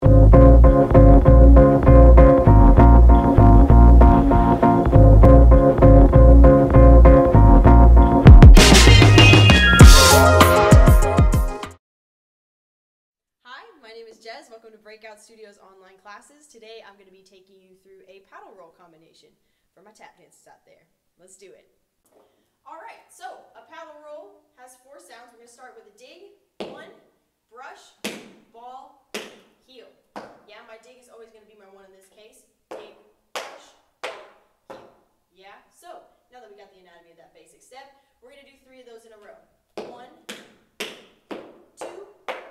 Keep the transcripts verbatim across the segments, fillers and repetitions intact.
My name is Jez. Welcome to BreakOut Studios online classes. Today I'm going to be taking you through a paddle roll combination for my tap dancers out there. Let's do it. Alright, so a paddle roll has four sounds. We're going to start with a dig, one, brush, ball, heel. Yeah, my dig is always going to be my one in this case. Dig, brush, ball, heel. Yeah, so now that we got the anatomy of that basic step, we're going to do three of those in a row. One, two,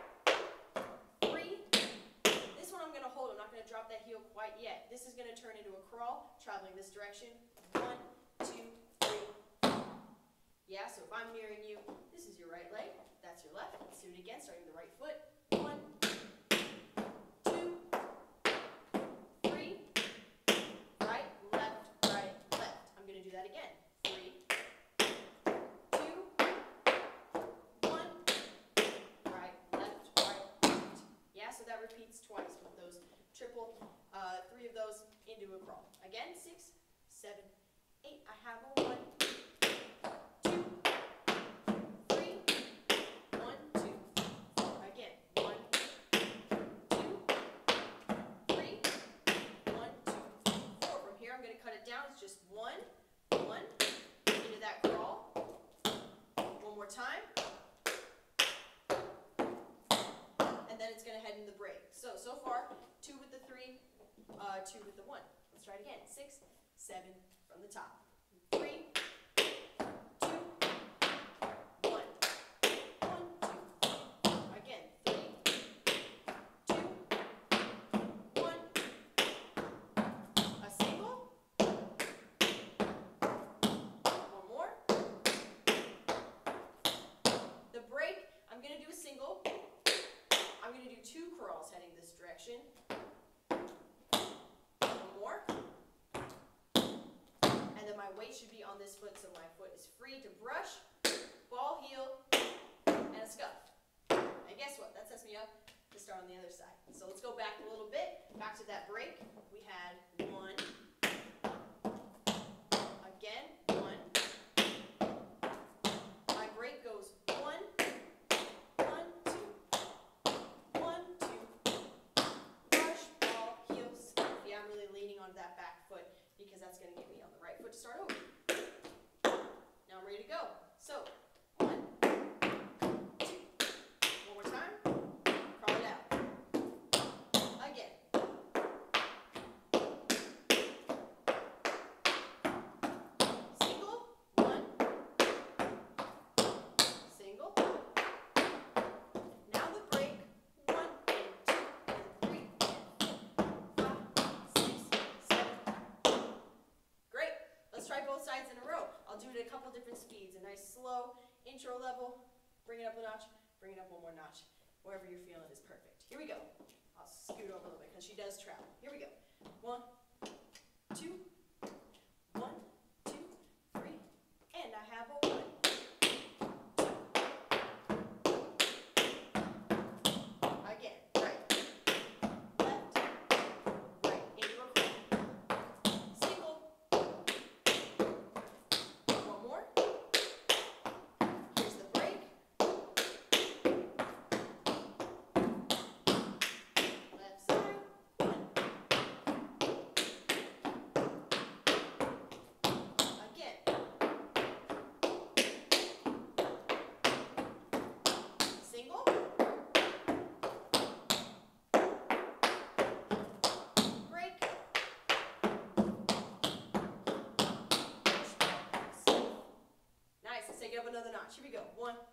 drop that heel quite yet. This is going to turn into a crawl, traveling this direction. One, two, three. Yeah, so if I'm mirroring you, this is your right leg, that's your left. Let's do it again, starting with the right foot. One, two, three. Right, left, right, left. I'm going to do that again. Three, two, one. Right, left, right, left. Yeah, so that repeats twice with those triple, uh, three of those into a crawl. Again, six, seven, eight. I have a one, two, three, one, two, four. Again, one, two, three, one, two, four. From here, I'm going to cut it down. It's just one, one, into that crawl. One more time. And then it's going to head in the break. So, so far, two with the three, uh, two with the one. Let's try it again. Six, seven from the top. Three, two, one. One, two. Again. Three, two, one. A single. One more. The break, I'm going to do a single. I'm going to do two curls heading this direction. One more. And then my weight should be on this foot so my foot is free to brush, ball, heel, and a scuff. And guess what? That sets me up to start on the other side. So let's go back a little bit. Back to that break. We had one. Again, one. My break goes one. On that back foot because that's going to get me on the right foot to start over. Now I'm ready to go. So, one, two, one more time, crawl it out. Again. Single, one, single. Now the break, one, and two, and three, both sides in a row. I'll do it at a couple different speeds. A nice slow intro level, bring it up a notch, bring it up one more notch. Wherever you're feeling is perfect. Here we go. I'll scoot over a little bit because she does travel. Here we go. One, two, one, two, three, and I have a one. Again, right, left, right, into a crawl. Take it up another notch. Here we go. One,